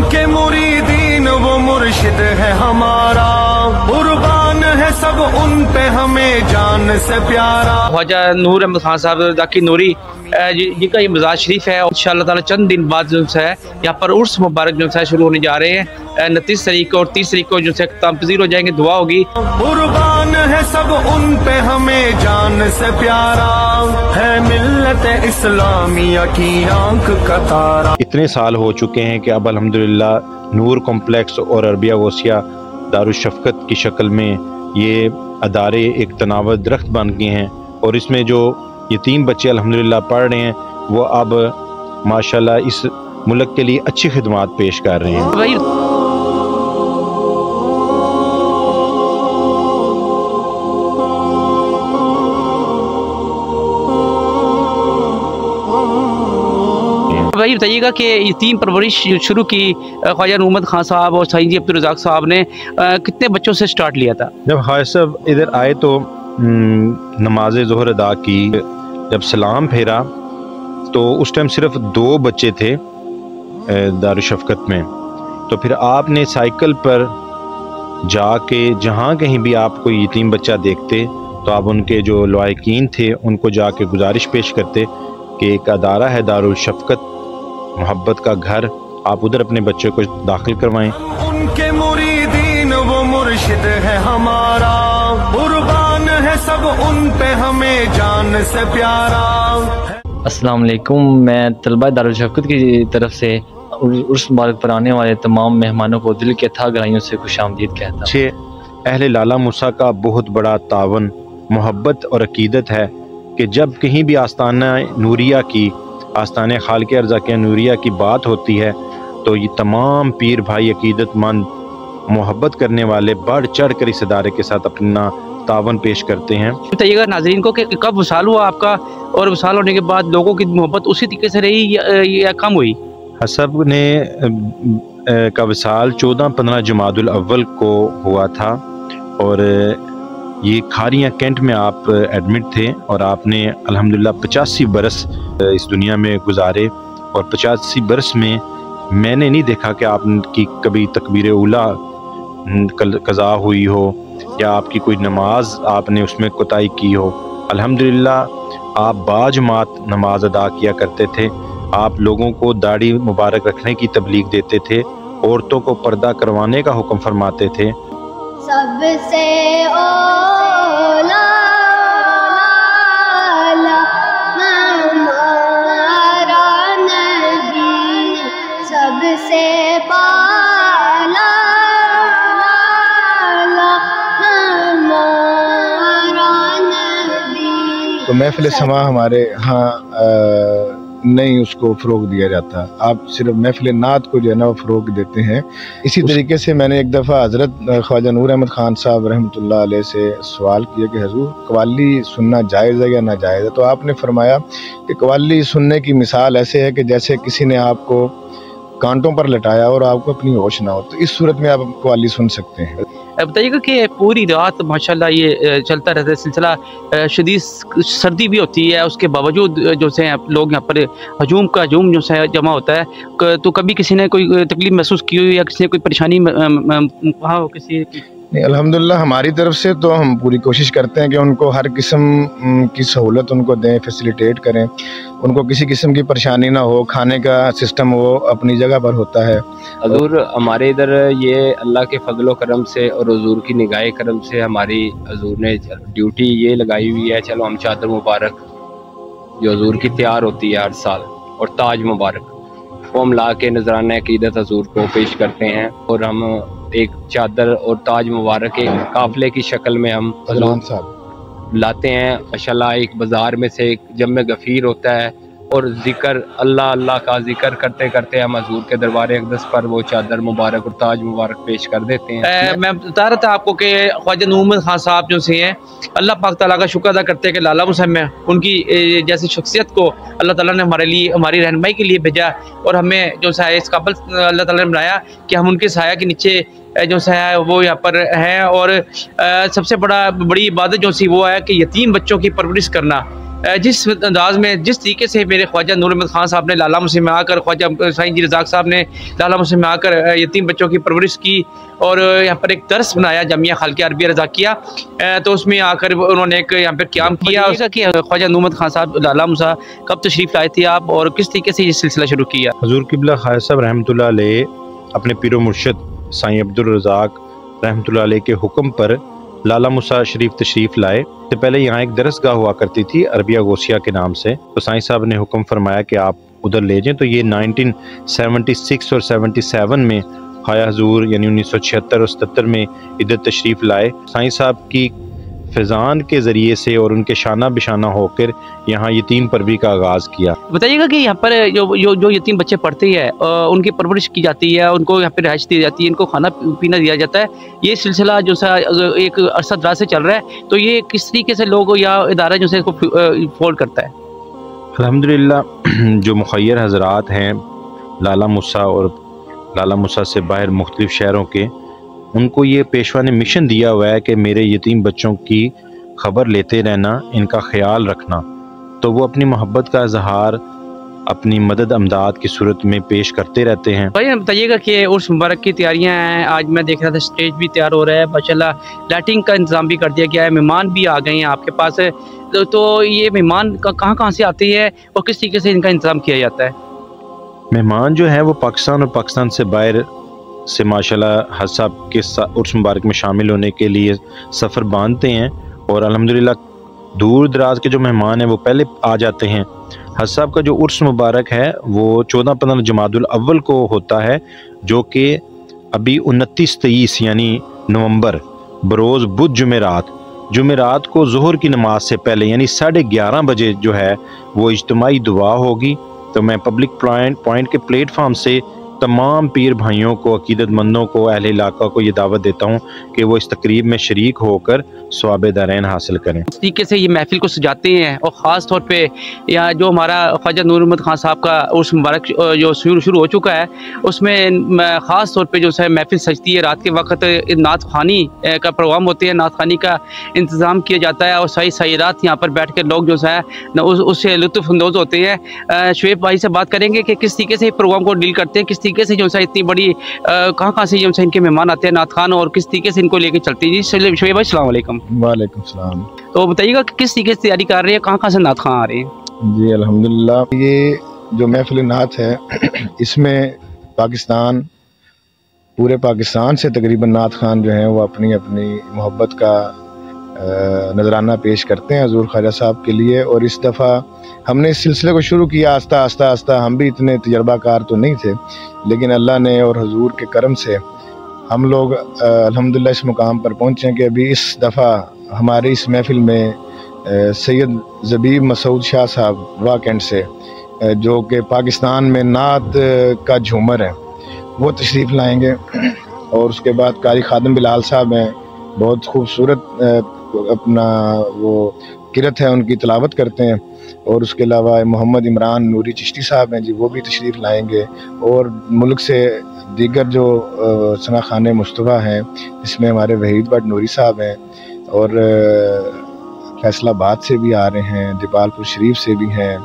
उनके मुरीदीन वो मुर्शिद है हमारा, कुर्बान है सब उन पे हमें जान से प्यारा। ख्वाजा नूर अहमद खान साहब जाकिर नूरी जिनका ये मज़ार शरीफ है, इंशाअल्लाह ताला चंद दिन बाद जो है यहाँ पर उर्स मुबारक जो है शुरू होने जा रहे हैं। 29 तारीख को और 30 तारीख को जो है तमज़ीर हो जाएंगे, दुआ होगी। कुर्बान है सब उन पे हमें जान से प्यारा, है मिल्लत इस्लामिया की आंख का तारा। इतने साल हो चुके हैं कि अब अल्हम्दुलिल्लाह नूर कॉम्प्लेक्स और अरबिया गौसिया दारुशफ़क़त की शक्ल में ये अदारे एक तनावर दरख्त बन गए हैं और इसमें जो यतीम बच्चे अल्हम्दुलिल्लाह पढ़ रहे हैं वो अब माशाल्लाह इस मुल्क के लिए अच्छी खिदमात पेश कर रहे हैं। भाई बताइएगा कि यतीम परवरिश शुरू की ख्वाजा नूर अहमद खान साहब और साईं जी अब्दुल रज़ाक साहब ने कितने बच्चों से स्टार्ट लिया था? जब ख्वाजा साहब इधर आए तो नमाज ज़ोहर अदा की, जब सलाम फेरा तो उस टाइम सिर्फ 2 बच्चे थे दारुशफ़क़त में। तो फिर आपने साइकिल पर जाके जहाँ कहीं भी आप कोई यतीम बच्चा देखते तो आप उनके जो लायकीन थे उनको जाके गुजारिश पेश करते कि एक अदारा है दारुशफ़क़त मोहब्बत का घर, आप उधर अपने बच्चे को दाखिल करवाएं। उनके मुरीदीन वो मुर्शिद है हमारा, कुर्बान है सब उन पे हमें जान से प्यारा। अस्सलाम वालेकुम, मैं तलबा दारुशफ़क़त की तरफ से उर्स मुबारक पर आने वाले तमाम मेहमानों को दिल के अथाह गहराइयों से खुशामदीद कहता हूँ। अहले लाला मूसा का बहुत बड़ा तावन, मोहब्बत और अकीदत है कि जब कहीं भी आस्ताना नूरिया की, आस्ताने खालिक़े अर्ज़ाक़े नूरिया की बात होती है तो ये तमाम पीर भाई अकीदतमंद मोहब्बत करने वाले बढ़ चढ़ कर इस इदारे के साथ अपना तावन पेश करते हैं। बताइएगा नाज़रीन को कि कब वसाल हुआ आपका और वसाल होने के बाद लोगों की मोहब्बत उसी तरीके से रही या कम हुई? हसब ने का वसाल 14-15 जमादुल अव्वल को हुआ था और ये खारियाँ कैंट में आप एडमिट थे और आपने अल्हम्दुलिल्लाह 85 बरस इस दुनिया में गुजारे और 85 बरस में मैंने नहीं देखा कि आपकी कभी तकबीर उला कज़ा हुई हो या आपकी कोई नमाज आपने उसमें कोताही की हो। अल्हम्दुलिल्लाह आप बाजमात नमाज अदा किया करते थे, आप लोगों को दाढ़ी मुबारक रखने की तबलीग देते थे, औरतों को पर्दा करवाने का हुक्म फरमाते थे। सबसे ओला हमारा नबी, सबसे पाला हमारा नबी। तो महफिल समा हमारे यहाँ नहीं उसको फ़रोग दिया जाता, आप सिर्फ महफिल नात को जो है ना वो फ़रोग देते हैं। इसी तरीके से मैंने एक दफ़ा हज़रत ख्वाजा नूर अहमद खान साहब रहमतुल्लाह अलैह से सवाल किया कि हुज़ूर कव्वाली सुनना जायज़ है या नाजायज़ है? तो आपने फरमाया कि कव्वाली सुनने की मिसाल ऐसे है कि जैसे किसी ने आपको कांटों पर लटाया और आपको अपनी होश ना हो, तो इस सूरत में आप कव्वाली सुन सकते हैं। बताइएगा कि पूरी रात माशाल्लाह ये चलता रहता है सिलसिला, शदीद सर्दी भी होती है, उसके बावजूद जो से लोग यहाँ पर हजूम का हजूम जो है जमा होता है। तो कभी किसी ने कोई तकलीफ महसूस की हो या किसी ने कोई परेशानी कहा हो किसी की? नहीं, अल्हम्दुलिल्लाह हमारी तरफ से तो हम पूरी कोशिश करते हैं कि उनको हर किस्म की सहूलत उनको दें, फैसिलिटेट करें, उनको किसी किस्म की परेशानी ना हो, खाने का सिस्टम वो अपनी जगह पर होता है। हजूर हमारे इधर ये अल्लाह के फजलो करम से और हजूर की निगाह करम से हमारी हजूर ने ड्यूटी ये लगाई हुई है, चलो हम चादर मुबारक जो हजूर की तैयार होती है हर साल और ताज मुबारक वो हम ला के नजराना अकीदत हजूर को पेश करते हैं और हम एक चादर और ताज मुबारक एक काफिले की शक्ल में हम लाते हैं। माशाल्लाह एक बाजार में से जब में गफ़ीर होता है और जिक्र अल्लाह अल्लाह का जिक्र करते करते हम हजूर के दरबार अक़दस पर वो चादर मुबारक और ताज मुबारक पेश कर देते हैं। मैं बता रहा था आपको कि ख्वाजा नूर अहमद खान साहब जो से हैं, अल्लाह पाक ताला का शुक्र अदा करते हैं कि लाला मुसा में उनकी जैसी शख्सियत को अल्लाह ताला ने हमारे लिए हमारी रहनुमाई के लिए भेजा और हमें जो है इस काबिल अल्लाह ताला ने बनाया कि हम उनके साया के नीचे जो है वो यहाँ पर है। और सबसे बड़ी इबादत जो सी वो है कि यतीम बच्चों की परवरिश करना। जिस अंदाज में जिस तरीके से मेरे ख्वाजा नूर अहमद खान साहब ने लाला मुस्लिम में आकर, ख्वाजा साईं जी रज़ाक साहब ने लाला मुस्लिम में आकर यतीम बच्चों की परवरिश की और यहाँ पर एक दर्स बनाया जामिया खालिका अरबिया रज़ाकिया, तो उसमें आकर उन्होंने एक यहाँ पर क़याम किया कि ख्वाजा नूर अहमद खान साहब लाला मुसा कब तशरीफ़ लाए थे आप और किस तरीके से ये सिलसिला शुरू किया? हज़ूर क़िबला ख्वाजा साहब रहमतुल्लाह अलैह अपने पीरो मुर्शिद साईं अब्दुल रज़ाक रहमतुल्लाह अलैह के हुक्म पर लाला मुसा शरीफ तशरीफ़ लाए। इससे पहले यहाँ एक दरसगाह हुआ करती थी अरबिया गोसिया के नाम से, तो साईं साहब ने हुक्म फरमाया कि आप उधर ले जाएं। तो ये 1976 और 77 में ख्वाजा हजूर यानी 1976 और 77 में इधर तशरीफ़ लाए। साईं साहब की फैज़ान के ज़रिए से और उनके शाना बिशाना होकर यहाँ यतीम परवरी का आगाज़ किया। बताइएगा कि यहाँ पर जो यतीम बच्चे पढ़ते हैं उनकी परवरिश की जाती है, उनको यहाँ पर रिहाइश दी जाती है, इनको खाना पीना दिया जाता है, ये सिलसिला जो सा एक अरसा दराज से चल रहा है, तो ये किस तरीके से लोग या इदारा जो है इसको फोल्ड करता है? अल्हम्दुलिल्लाह जो मुखय्यर हज़रात हैं लाला मुसा और लाला मुसा से बाहर मुख्तलिफ शहरों के, उनको ये पेशवा ने मिशन दिया हुआ है कि मेरे यतीम बच्चों की खबर लेते रहना, इनका ख्याल रखना, तो वो अपनी मोहब्बत का इजहार अपनी मदद अमदाद की सूरत में पेश करते रहते हैं। भाई बताइएगा कि उर्स मुबारक की तैयारियां हैं, आज मैं देख रहा था स्टेज भी तैयार हो रहा है, माशाल्लाह लाइटिंग का इंतज़ाम भी कर दिया गया है, मेहमान भी आ गए हैं आपके पास, तो ये मेहमान कहाँ से आते हैं और किस तरीके से इनका इंतज़ाम किया जाता है? मेहमान जो है वो पाकिस्तान और पाकिस्तान से बाहर से माशाल्लाह हज साहब के उर्स मुबारक में शामिल होने के लिए सफ़र बांधते हैं और अल्हम्दुलिल्लाह दूर दराज के जो मेहमान हैं वो पहले आ जाते हैं। हज साहब का जो उर्स मुबारक है वो 14-15 जमादुल अव्वल को होता है, जो कि अभी 29-23 यानी नवंबर बरोज़ बुध जुमेरात को ज़ोहर की नमाज से पहले यानी 11:30 बजे जो है वो इज्तिमाई दुआ होगी। तो मैं पब्लिक पॉइंट के प्लेटफार्म से तमाम पीर भाइयों को, अकीदतमंदों को, अहले इलाका को ये दावत देता हूँ कि वो इस तकरीब में शरीक होकर सवाब दारैन हासिल करें। इस तरीके से ये महफिल को सजाते हैं और ख़ास तौर पे या जो हमारा ख्वाजा नूर अहमद खान साहब का उर्स मुबारक जो शुरू हो चुका है, उसमें ख़ास तौर पे जो है महफिल सजती है, रात के वक्त नात खानी का प्रोग्राम होते हैं, नात खानी का इंतज़ाम किया जाता है और सही रात यहाँ पर बैठ कर लोग जो है उससे लुत्फ़अंदोज़ होते हैं। शुएब भाई से बात करेंगे कि किस तरीके से प्रोग्राम को डील करते हैं, किस तरीके से जो है इतनी बड़ी कहाँ से जो है इनके मेहमान आते हैं नात खान और किस तरीके से इनको लेके चलते हैं। जी शुएब भाई अस्सलाम वालेकुम। वालेकुम सलाम। तो बताइएगा कि किस तरीके से तैयारी कर रहे हैं, कहाँ से नात खान आ रहे हैं? जी अल्हम्दुलिल्लाह, ये जो महफिल नात है इसमें पूरे पाकिस्तान से तकरीबन नात खान जो हैं वो अपनी अपनी मोहब्बत का नजराना पेश करते हैं हजूर ख्वाजा साहब के लिए। और इस दफ़ा हमने इस सिलसिले को शुरू किया आस्ता। हम भी इतने तजर्बाकार तो नहीं थे, लेकिन अल्लाह ने और हजूर के करम से हम लोग अल्हम्दुलिल्लाह इस मुकाम पर पहुँचे कि अभी इस दफ़ा हमारी इस महफिल में सैयद ज़बीब मसूद शाह साहब वाकैंड से, जो कि पाकिस्तान में नात का झूमर है, वो तशरीफ़ लाएंगे। और उसके बाद कारी खादम बिलाल साहब हैं, बहुत खूबसूरत अपना वो किरत है, उनकी तिलावत करते हैं। और उसके अलावा मोहम्मद इमरान नूरी चिश्ती साहब हैं जी, वो भी तशरीफ़ लाएंगे। और मुल्क से दीगर जो सना खाने मुस्तफ़ा हैं, इसमें हमारे वहीद भट्ट नूरी साहब हैं और फैसलाबाद से भी आ रहे हैं, दीपालपुर शरीफ से भी हैं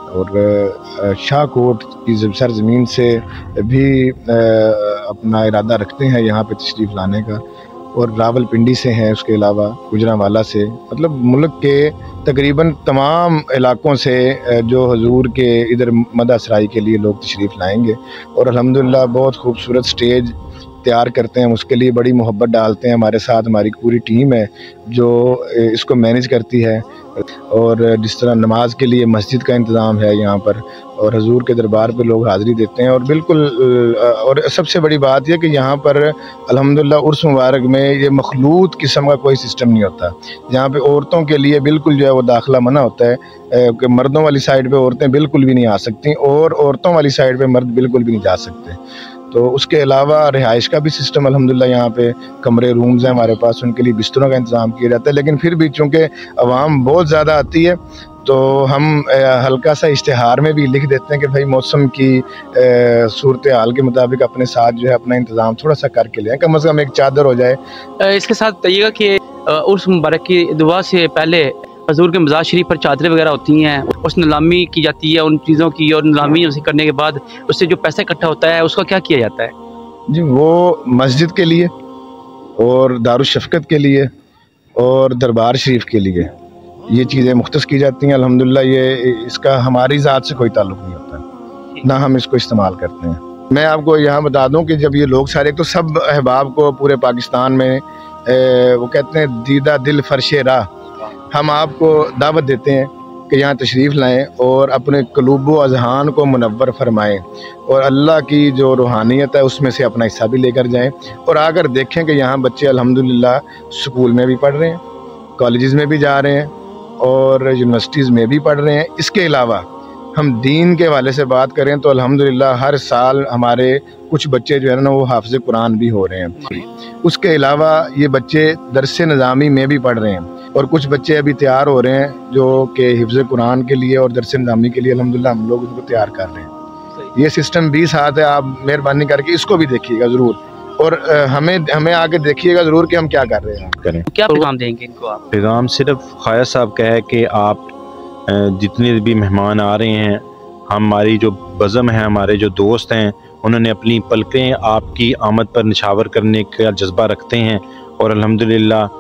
और शाहकोट की सरजमीन से भी अपना इरादा रखते हैं यहाँ पे तशरीफ़ लाने का। और रावलपिंडी से हैं, उसके अलावा गुजरांवाला से, मतलब मुल्क के तकरीबन तमाम इलाकों से जो हजूर के इधर मदअसराई के लिए लोग तशरीफ़ लाएंगे। और अल्हम्दुलिल्लाह बहुत खूबसूरत स्टेज तैयार करते हैं, उसके लिए बड़ी मोहब्बत डालते हैं। हमारे साथ हमारी पूरी टीम है जो इसको मैनेज करती है। और जिस तरह नमाज के लिए मस्जिद का इंतज़ाम है यहाँ पर, और हजूर के दरबार पे लोग हाज़िरी देते हैं। और बिल्कुल और सबसे बड़ी बात यह कि यहाँ पर अल्हम्दुलिल्लाह उर्स मुबारक में ये मखलूत किस्म का कोई सिस्टम नहीं होता। यहाँ पे औरतों के लिए बिल्कुल जो है वो दाखिला मना होता है कि मर्दों वाली साइड पे औरतें बिल्कुल भी नहीं आ सकती और औरतों वाली साइड पे मर्द बिल्कुल भी नहीं जा सकते। तो उसके अलावा रिहाइश का भी सिस्टम अल्हम्दुलिल्लाह यहाँ पे कमरे रूम्स हैं हमारे पास, उनके लिए बिस्तरों का इंतज़ाम किया जाता है। लेकिन फिर भी चूँकि आवाम बहुत ज़्यादा आती है तो हम हल्का सा इश्तिहार में भी लिख देते हैं कि भाई मौसम की सूरत हाल के मुताबिक अपने साथ जो है अपना इंतज़ाम थोड़ा सा करके लें, कम एक चादर हो जाए। इसके साथ बताइएगा कि उर्स मुबारक की दुआ से पहले हजूर के मज़ार शरीफ पर चादरें वगैरह होती हैं, उस नीलामी की जाती है उन चीज़ों की, और नीलामी उसे करने के बाद उससे जो पैसा इकट्ठा होता है उसका क्या किया जाता है? जी, वो मस्जिद के लिए और दारुशफ़क़त के लिए और दरबार शरीफ के लिए ये चीज़ें मुख्तस की जाती हैं। अल्हम्दुलिल्लाह ये इसका हमारी ज़ात से कोई ताल्लुक़ नहीं होता, ना हम इसको इस्तेमाल करते हैं। मैं आपको यहाँ बता दूँ कि जब ये लोग सारे, तो सब अहबाब को पूरे पाकिस्तान में वो कहते हैं दीदा दिल फर्शे राह, हम आपको दावत देते हैं कि यहाँ तशरीफ़ लाएँ और अपने क़ुलूब व अज़हान को मुनव्वर फरमाएँ और अल्लाह की जो रूहानियत है उसमें से अपना हिस्सा भी लेकर जाएँ। और आकर देखें कि यहाँ बच्चे अल्हम्दुलिल्लाह स्कूल में भी पढ़ रहे हैं, कॉलेजेस में भी जा रहे हैं और यूनिवर्सिटीज़ में भी पढ़ रहे हैं। इसके अलावा हम दीन के हवाले से बात करें तो अल्हम्दुलिल्लाह हर साल हमारे कुछ बच्चे जो है ना वो हाफ़िज़ कुरान भी हो रहे हैं। उसके अलावा ये बच्चे दरसे निज़ामी में भी पढ़ रहे हैं और कुछ बच्चे अभी तैयार हो रहे हैं जो कि हिफ्ज़ कुरान के लिए और दरसे निज़ामी के लिए अल्हम्दुलिल्लाह हम लोग उनको तैयार कर रहे हैं। ये सिस्टम 20 हाथ है, आप मेहरबानी करके इसको भी देखिएगा ज़रूर और हमें आगे देखिएगा ज़रूर कि हम क्या कर रहे हैं। करें क्या पैगाम देंगे इनको आप? पैगाम सिर्फ ख्वाजा साहब का है कि आप जितने भी मेहमान आ रहे हैं, हमारी जो बज़म है, हमारे जो दोस्त हैं, उन्होंने अपनी पलकें आपकी आमद पर निछावर करने का जज्बा रखते हैं और अल्हम्दुलिल्लाह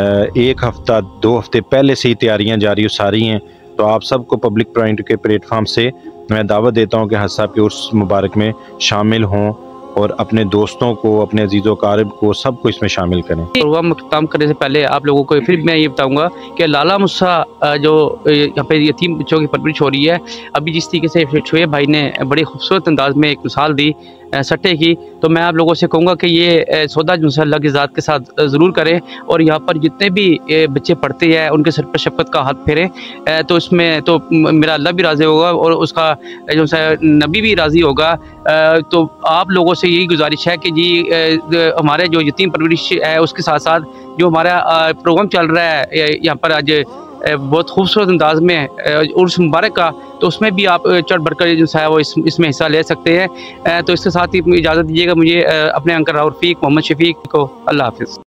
1 हफ़्ता 2 हफ़्ते पहले से ही तैयारियां जारी सारी हैं। तो आप सबको पब्लिक पॉइंट के प्लेटफार्म से मैं दावत देता हूं कि हज साहब के उर्स मुबारक में शामिल हों और अपने दोस्तों को, अपने अजीज़ो क़ारिब को, सबको इसमें शामिल करें। प्रोग्राम खत्म करने से पहले आप लोगों को फिर मैं ये बताऊंगा कि लाला मुसा जो यहाँ पे यतीम बच्चों की परवरिश हो रही है, अभी जिस तरीके से शुएब भाई ने बड़ी खूबसूरत अंदाज में एक मिसाल दी सट्टे की, तो मैं आप लोगों से कहूँगा कि ये सौदा जो अल्लाह की ज़ात के साथ ज़रूर करें और यहाँ पर जितने भी बच्चे पढ़ते हैं उनके सर पर शफ़क़त का हाथ फेरें। तो इसमें तो मेरा अल्लाह भी राज़ी होगा और उसका जो नबी भी राज़ी होगा। तो आप लोगों से यही गुजारिश है कि जी हमारे जो यतीम परवरिश है उसके साथ साथ जो हमारा प्रोग्राम चल रहा है यहाँ पर आज बहुत खूबसूरत अंदाज में उर्स मुबारक का, तो उसमें भी आप चढ़ बढ़कर जो है वो इसमें हिस्सा ले सकते हैं। तो इसके साथ ही इजाज़त दीजिएगा मुझे अपने अंकल राव रफ़ीक मोहम्मद शफ़ीक को। अल्लाह हाफ़िज़।